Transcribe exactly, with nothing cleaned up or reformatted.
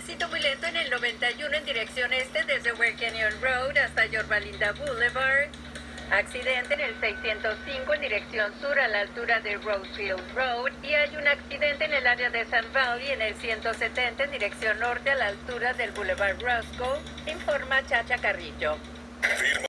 tránsito muy lento en el noventa y uno en dirección este desde Ware Canyon Road hasta Yorba Linda Boulevard. Accidente en el seiscientos cinco en dirección sur a la altura de Rosefield Road. Y hay un accidente en el área de Sun Valley en el ciento setenta en dirección norte a la altura del Boulevard Roscoe, informa Chacha Carrillo.